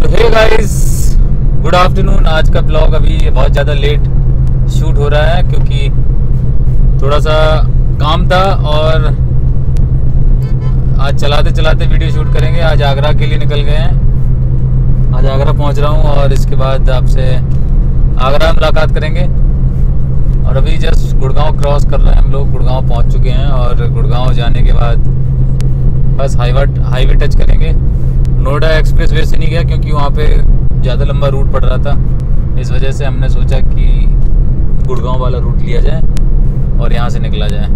तो hey guys, good afternoon. आज का ब्लॉग अभी बहुत ज़्यादा लेट शूट हो रहा है क्योंकि थोड़ा सा काम था और आज चलाते चलाते वीडियो शूट करेंगे। आज आगरा के लिए निकल गए हैं। आज आगरा पहुंच रहा हूं और इसके बाद आपसे आगरा मुलाकात करेंगे। और अभी जस्ट गुड़गांव क्रॉस कर रहे हैं हम लोग। गुड़गांव पहुंच चुके हैं और गुड़गांव जाने के बाद बस हाईवे टच करेंगे। नोएडा एक्सप्रेस वे से नहीं गया क्योंकि वहाँ पे ज़्यादा लंबा रूट पड़ रहा था। इस वजह से हमने सोचा कि गुड़गांव वाला रूट लिया जाए और यहाँ से निकला जाए।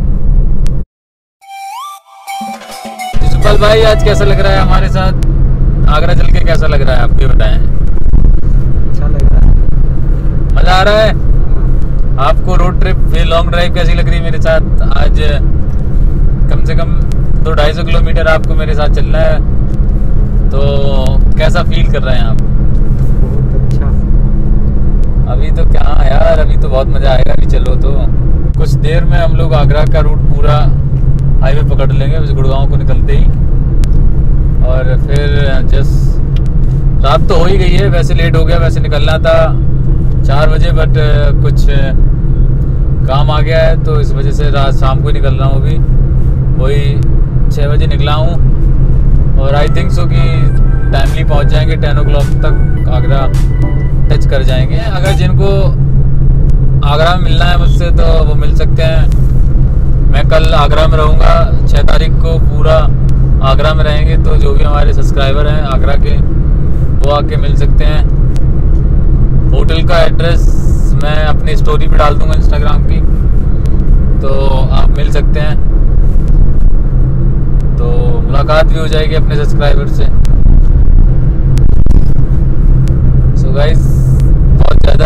सुपाल भाई, आज कैसा लग रहा है हमारे साथ आगरा चल के? कैसा लग रहा है आप भी बताएं। अच्छा लग रहा है, मज़ा आ रहा है आपको? रोड ट्रिप ये लॉन्ग ड्राइव कैसी लग रही है मेरे साथ? आज कम से कम 200-250 किलोमीटर आपको मेरे साथ चलना है, तो कैसा फील कर रहे हैं आप? बहुत अच्छा। अभी तो क्या यार, अभी तो बहुत मज़ा आएगा। अभी चलो तो कुछ देर में हम लोग आगरा का रूट पूरा हाईवे पकड़ लेंगे उस गुड़गांव को निकलते ही। और फिर जस्ट रात तो हो ही गई है, वैसे लेट हो गया। वैसे निकलना था 4 बजे बट कुछ काम आ गया है तो इस वजह से रात शाम को ही निकल रहा हूँ। अभी वही 6 बजे निकला हूँ और आई थिंक सो कि टाइमली पहुँच जाएंगे। 10 o'clock तक आगरा टच कर जाएंगे। अगर जिनको आगरा में मिलना है मुझसे तो वो मिल सकते हैं। मैं कल आगरा में रहूँगा, 6 तारीख को पूरा आगरा में रहेंगे। तो जो भी हमारे सब्सक्राइबर हैं आगरा के वो आके मिल सकते हैं। होटल का एड्रेस मैं अपनी स्टोरी पे डाल दूँगा इंस्टाग्राम की, तो आप मिल सकते हैं। तो मुलाकात भी हो जाएगी अपने सब्सक्राइबर से। सो गाइस, बहुत ज़्यादा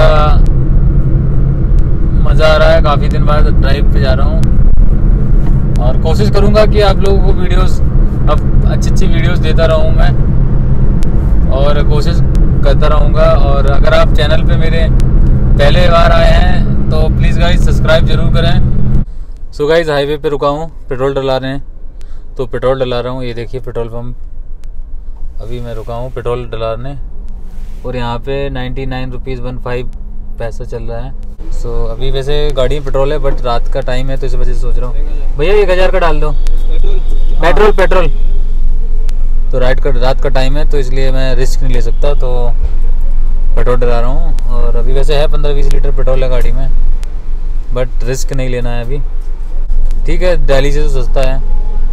मज़ा आ रहा है। काफ़ी दिन बाद ड्राइव पे जा रहा हूँ और कोशिश करूँगा कि आप लोगों को वीडियोस अब अच्छी वीडियोस देता रहूँ मैं, और कोशिश करता रहूँगा। और अगर आप चैनल पे मेरे पहले बार आए हैं तो प्लीज़ गाइस सब्सक्राइब ज़रूर करें। सो गाइस, हाईवे पे रुका हूँ, पेट्रोल डला रहे हैं तो पेट्रोल डला रहा हूँ। ये देखिए पेट्रोल पंप, अभी मैं रुका हूँ पेट्रोल डलाने। और यहाँ पे 99 रुपीज़ 15 पैसा चल रहा है। सो अभी वैसे गाड़ी में पेट्रोल है बट रात का टाइम है तो इस वजह से सोच रहा हूँ भैया 1000 का डाल दो पेट्रोल। तो रात का टाइम है तो इसलिए मैं रिस्क नहीं ले सकता, तो पेट्रोल डला रहा हूँ। और अभी वैसे है 15-20 लीटर पेट्रोल है गाड़ी में, बट रिस्क नहीं लेना है अभी। ठीक है, दिल्ली से तो सस्ता है।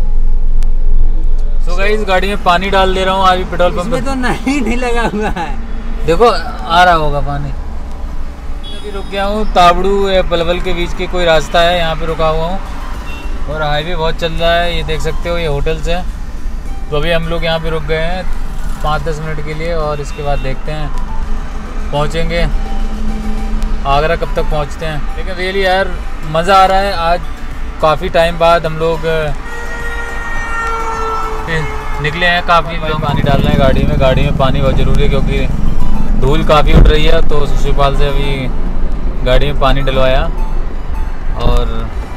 तो गाइस, गाड़ी में पानी डाल दे रहा हूँ अभी पेट्रोल पंप इसमें तो नहीं लगा हुआ है। देखो आ रहा होगा पानी। अभी रुक गया हूँ ताबड़ू या पलवल के बीच के कोई रास्ता है, यहाँ पे रुका हुआ हूँ और हाईवे बहुत चल रहा है। ये देख सकते हो, ये होटल्स है। तो अभी हम लोग यहाँ पे रुक गए हैं 5-10 मिनट के लिए और इसके बाद देखते हैं पहुँचेंगे आगरा कब तक पहुँचते हैं। लेकिन रियली यार मज़ा आ रहा है। आज काफ़ी टाइम बाद हम लोग निकले हैं। काफ़ी पानी डाल रहे हैं गाड़ी में पानी बहुत ज़रूरी है क्योंकि धूल काफ़ी उठ रही है। तो शिशुपाल से अभी गाड़ी में पानी डलवाया और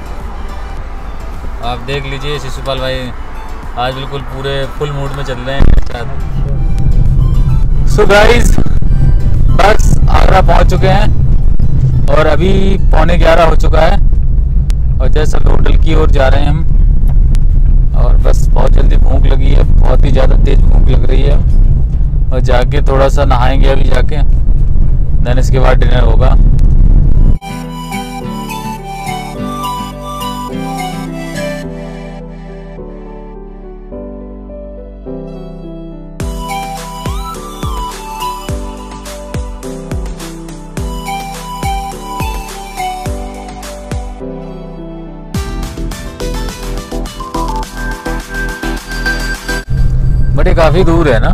आप देख लीजिए शिशुपाल भाई आज बिल्कुल पूरे फुल मूड में चल रहे हैं मेरे साथ। सो गाइस, बस आगरा पहुंच चुके हैं और अभी 11:15 हो चुका है और जैसे अभी होटल की ओर जा रहे हैं हम। और बस बहुत जल्दी भूख लगी है, बहुत ही ज़्यादा तेज़ भूख लग रही है और जाके थोड़ा सा नहाएंगे अभी जाके, देन इसके बाद डिनर होगा। बट ये काफ़ी दूर है ना।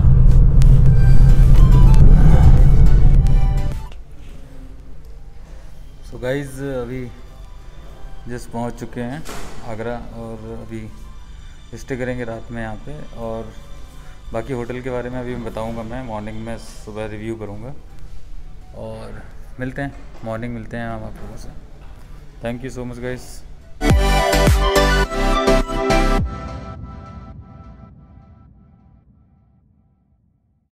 सो गाइज, अभी जस्ट पहुंच चुके हैं आगरा और अभी स्टे करेंगे रात में यहाँ पे। और बाकी होटल के बारे में अभी बताऊंगा मैं मॉर्निंग में, सुबह रिव्यू करूंगा और मिलते हैं मॉर्निंग मिलते हैं हम आप लोगों से। Thank you so much guys.